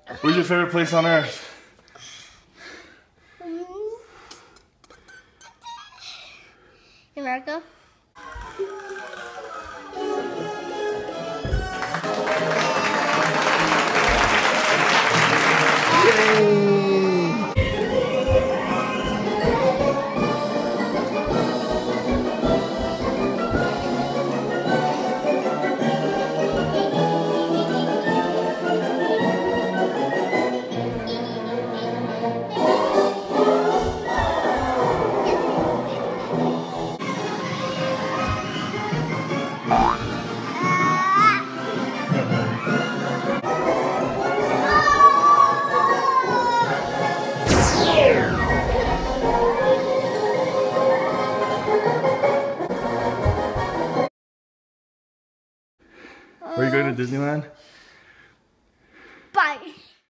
Where's your favorite place on earth? America. Are you going to Disneyland? Bye.